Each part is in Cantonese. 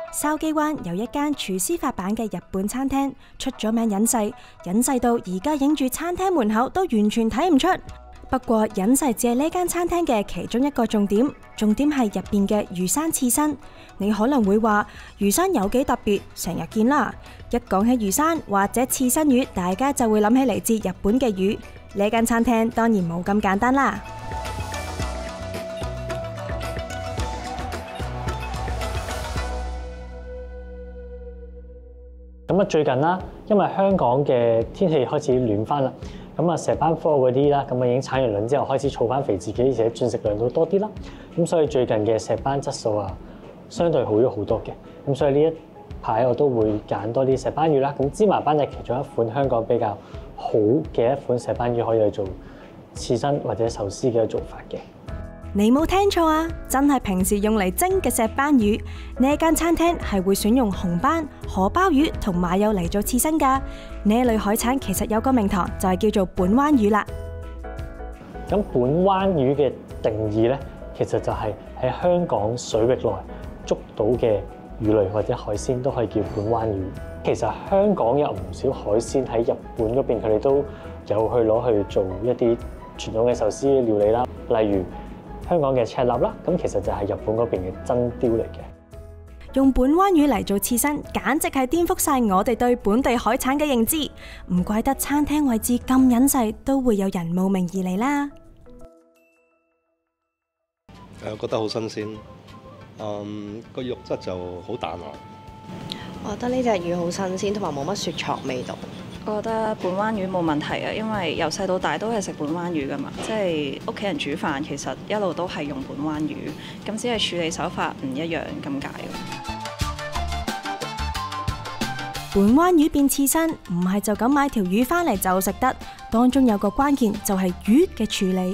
筲箕灣有一間廚師發辦嘅日本餐廳，出咗名隱世，隱世到而家影住餐廳門口都完全睇唔出。不過隱世只係呢間餐廳嘅其中一個重點，重點係入邊嘅魚生刺身。你可能會話魚生有幾特別，成日見啦。一講起魚生或者刺身魚，大家就會諗起嚟自日本嘅魚。呢間餐廳當然冇咁簡單啦。 咁啊，最近啦，因為香港嘅天氣開始暖翻啦，咁啊石斑科嗰啲啦，咁啊已經產完卵之後開始儲翻肥自己，而且進食量都多啲啦。咁所以最近嘅石斑質素啊，相對好咗好多嘅。咁所以呢一排我都會揀多啲石斑魚啦。咁芝麻斑係其中一款香港比較好嘅一款石斑魚，可以去做刺身或者壽司嘅做法嘅。 你冇聽錯啊！真係平時用嚟蒸嘅石斑魚。呢間餐廳係會選用紅斑、荷鮑魚同馬友嚟做刺身㗎。呢類海產其實有個名堂，就係叫做本灣魚啦。 咁本灣魚嘅定義咧，其實就係喺香港水域內捉到嘅魚類或者海鮮都可以叫本灣魚。其實香港有唔少海鮮喺日本嗰邊，佢哋都有去攞去做一啲傳統嘅壽司料理啦，例如香港嘅赤鱲啦，咁其實就係日本嗰邊嘅真鯛嚟嘅。 用本灣魚嚟做刺身，簡直係顛覆晒我哋對本地海產嘅認知。唔怪得餐廳位置咁隱世，都會有人慕名而嚟啦。 覺得好新鮮，個肉質就好彈牙。 我覺得呢隻魚好新鮮，同埋冇乜雪藏味道。 我覺得本灣魚冇問題啊，因為由細到大都係食本灣魚噶嘛，即係屋企人煮飯其實一路都係用本灣魚，咁只係處理手法唔一樣咁解。 本灣魚變刺身唔係就咁買條魚返嚟就食得，當中有個關鍵就係魚嘅處理。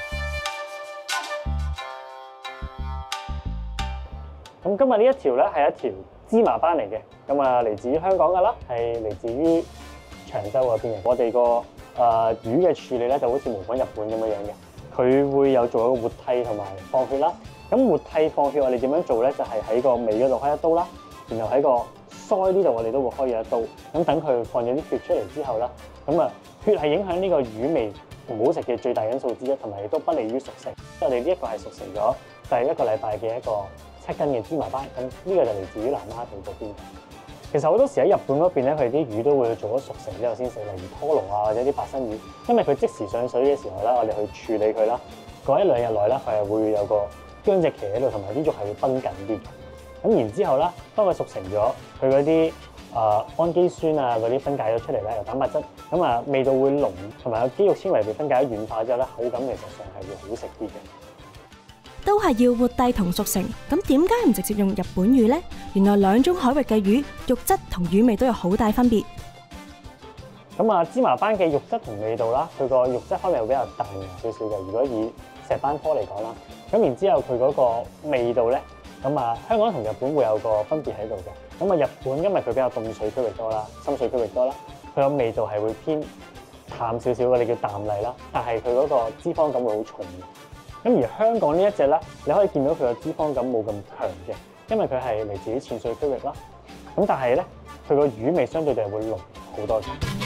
咁今日呢一條咧係一條芝麻斑嚟嘅，咁啊嚟自於香港噶啦，係嚟自於長洲嗰邊嘅。我哋個魚嘅處理咧就好似模仿日本咁樣嘅，佢會有做一個活剔同埋放血啦。咁活剔放血我哋點樣做咧？就係喺個尾嗰度開一刀啦，然後喺個腮呢度我哋都會開咗一刀。咁等佢放咗啲血出嚟之後啦，咁啊血係影響呢個魚味唔好食嘅最大因素之一，同埋亦都不利於熟成。我哋呢一個係熟成咗第一個禮拜嘅一個7斤嘅芝麻斑，咁呢個就嚟自於南丫島嗰邊。其實好多時喺日本嗰邊咧，佢啲魚都會做咗熟成之後先食，例如拖龍啊或者啲白身魚，因為佢即時上水嘅時候咧，我哋去處理佢啦，嗰1-2日內咧，佢係會有個僵直期喺度，同埋啲肉係會繃緊啲嘅。咁然之後咧，當佢熟成咗，佢嗰啲氨基酸啊嗰啲分解咗出嚟咧，有蛋白質，咁啊味道會濃，同埋個肌肉纖維被分解咗軟化之後咧，口感其實上係會好食啲嘅。 都係要活剔同熟成，咁點解唔直接用日本魚呢？原來兩種海域嘅魚肉質同魚味都有好大分別。 咁啊，芝麻斑嘅肉質同味道啦，佢個肉質方面會比較彈牙少少嘅。如果以石斑科嚟講啦，咁然之後佢嗰個味道咧，咁啊香港同日本會有個分別喺度嘅。咁啊日本因為佢比較凍水區域多啦，深水區域多啦，佢個味道係會偏淡少少，我哋叫淡麗啦。但係佢嗰個脂肪感會好重嘅。咁而香港呢一隻咧，你可以見到佢個脂肪感冇咁強嘅，因為佢係嚟自於淺水區域啦。咁但係咧，佢個魚味相對地係會濃好多嘅。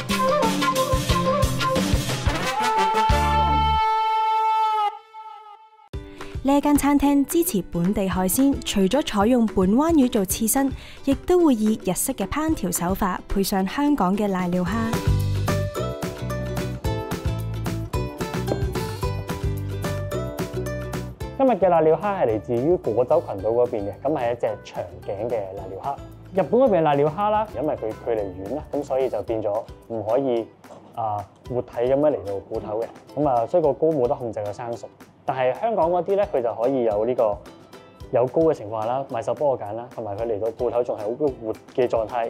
呢間餐廳支持本地海鮮，除咗採用本灣魚做刺身，亦都會以日式嘅烹調手法，配上香港嘅瀨尿蝦。 今日嘅瀨尿蝦係嚟自於果洲群島嗰邊嘅，咁係一隻長頸嘅瀨尿蝦。日本嗰邊瀨尿蝦啦，因為佢距離遠啦，咁所以就變咗唔可以活體咁樣嚟到鋪頭嘅，咁啊所以個膏冇得控制佢生熟。但係香港嗰啲咧，佢就可以有呢個有膏嘅情況下啦，買手幫我揀啦，同埋佢嚟到鋪頭仲係好活嘅狀態。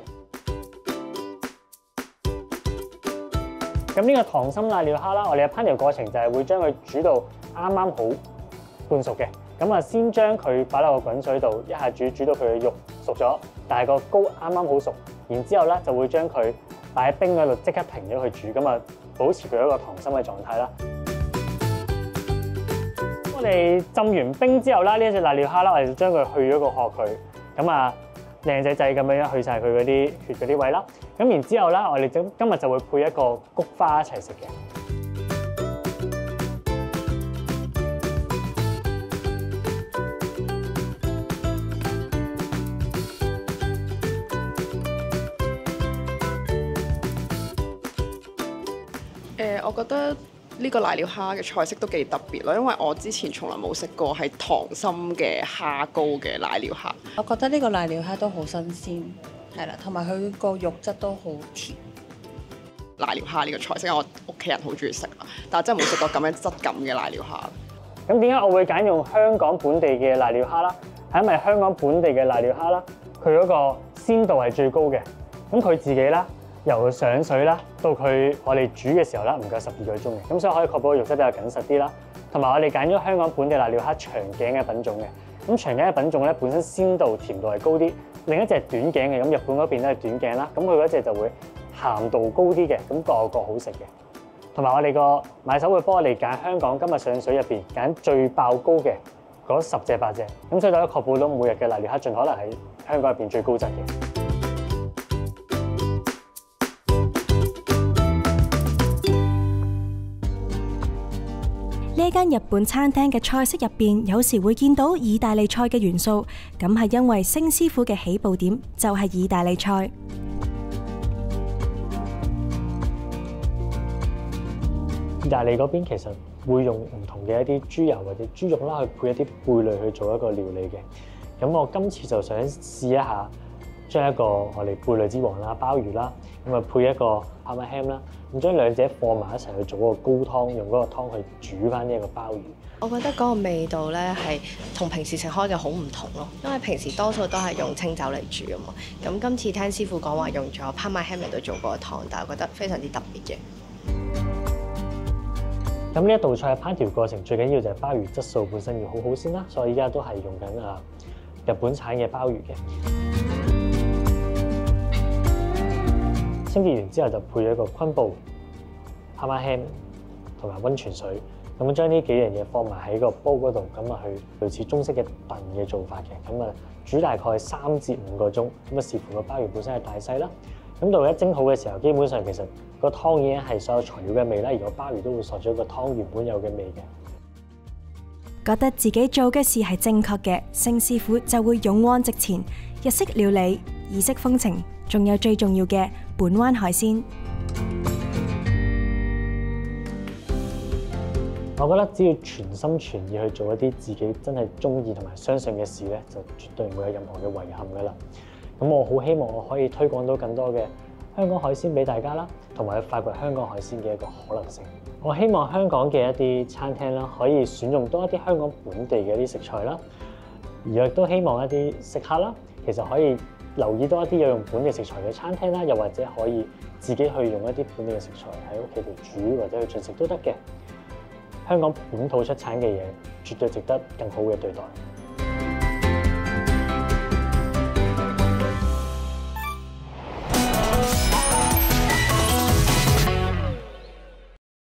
咁呢個溏心瀨尿蝦啦，我哋嘅烹調過程就係會將佢煮到啱啱好半熟嘅，咁啊先將佢擺落個滾水度，一下煮到佢嘅肉熟咗，但係個膏啱啱好熟，然之後咧就會將佢擺喺冰嗰度，即刻停咗佢煮，咁啊保持佢一個溏心嘅狀態啦。我哋浸完冰之後啦，呢一隻瀨尿蝦啦，我哋就將佢去咗個殼佢，咁啊靚仔仔咁樣去晒佢嗰啲血嗰啲位啦。咁然之後啦，我哋今日就會配一個菊花一齊食嘅。 我覺得呢個瀨尿蝦嘅菜式都幾特別咯，因為我之前從來冇食過係溏心嘅蝦膏嘅瀨尿蝦。 我覺得呢個瀨尿蝦都好新鮮，係啦，同埋佢個肉質都好甜。 瀨尿蝦呢個菜式，我屋企人好中意食啊，但係真係冇食過咁樣質感嘅瀨尿蝦。 咁點解我會揀用香港本地嘅瀨尿蝦啦？係因為香港本地嘅瀨尿蝦啦，佢嗰個鮮度係最高嘅。咁佢自己啦，由上水啦到我哋煮嘅時候啦，唔夠12個鐘嘅，咁所以可以確保肉質比較緊實啲啦。同埋我哋揀咗香港本地瀨尿蝦長頸嘅品種嘅，咁長頸嘅品種咧本身鮮度甜度係高啲，另一隻係短頸嘅，咁日本嗰邊都係短頸啦，咁佢嗰隻就會鹹度高啲嘅，咁各有各好食嘅。同埋我哋個買手會幫我哋揀香港今日上水入邊揀最爆膏嘅嗰10隻8隻，咁所以就可以確保到每日嘅瀨尿蝦盡可能喺香港入邊最高質嘅。 呢間日本餐廳嘅菜式入邊，有時會見到意大利菜嘅元素，咁係因為星師傅嘅起步點就係意大利菜。 意大利嗰邊其實會用唔同嘅一啲豬油或者豬肉啦，去配一啲貝類去做一個料理嘅。咁我今次就想試一下，將一個我哋貝類之王啦，鮑魚啦，咁啊配一個 Parma ham 啦，咁將兩者放埋一齊去做嗰個高湯，用嗰個湯去煮翻呢一個鮑魚。 我覺得嗰個味道咧係同平時食開嘅好唔同咯，因為平時多數都係用清酒嚟煮啊嘛。咁今次聽師傅講話用咗 Parma ham 嚟到做嗰個湯，但係我覺得非常之特別嘅。 咁呢一道菜嘅烹調過程最緊要就係鮑魚質素本身要好好先啦，所以依家都係用緊日本產嘅鮑魚嘅。清潔完之後就配咗一個昆布、Parma ham 同埋溫泉水，咁將呢幾樣嘢放埋喺個煲嗰度，咁啊去類似中式嘅燉嘅做法嘅，咁啊煮大概3至5個鐘，咁啊視乎個鮑魚本身嘅大細啦。咁到一蒸好嘅時候，基本上其實個湯已經係所有材料嘅味啦，而個鮑魚都會索咗個湯原本有嘅味嘅。 覺得自己做嘅事係正確嘅，星師傅就會勇往直前，日式料理、意式風情，仲有最重要嘅本灣海鮮。 我覺得只要全心全意去做一啲自己真係中意同埋相信嘅事咧，就絕對唔會有任何嘅遺憾噶啦。咁我好希望我可以推廣到更多嘅香港海鮮俾大家啦，同埋去發掘香港海鮮嘅一個可能性。我希望香港嘅一啲餐廳啦，可以選用多一啲香港本地嘅一啲食材啦，而亦都希望一啲食客啦，其實可以留意多一啲有用本地食材嘅餐廳啦，又或者可以自己去用一啲本地嘅食材喺屋企度煮或者去進食都得嘅。香港本土出產嘅嘢，絕對值得更好嘅對待。